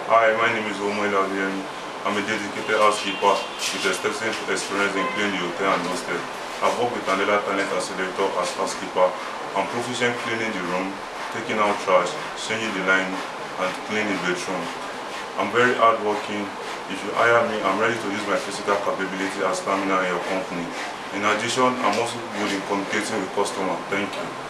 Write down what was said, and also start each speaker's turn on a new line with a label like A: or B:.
A: Hi, my name is Omoy Laviemi. I'm a dedicated housekeeper with extensive experience in cleaning the hotel and hostel. I've worked with another talent accelerator as housekeeper. I'm proficient cleaning the room, taking out trash, changing the line, and cleaning the bedroom. I'm very hardworking. If you hire me, I'm ready to use my physical capability and stamina in your company. In addition, I'm also good in communicating with customers. Thank you.